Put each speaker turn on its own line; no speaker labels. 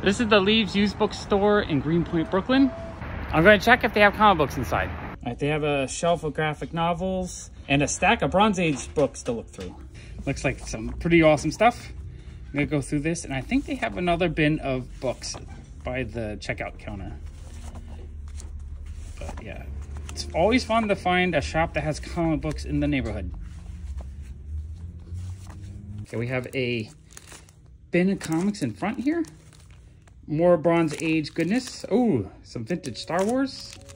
This is the Leaves used bookstore in Greenpoint, Brooklyn. I'm going to check if they have comic books inside. All right, they have a shelf of graphic novels and a stack of Bronze Age books to look through. Looks like some pretty awesome stuff. I'm going to go through this, and I think they have another bin of books by the checkout counter. But yeah, it's always fun to find a shop that has comic books in the neighborhood. Okay, we have a bin of comics in front here. More Bronze Age goodness. Oh, some vintage Star Wars.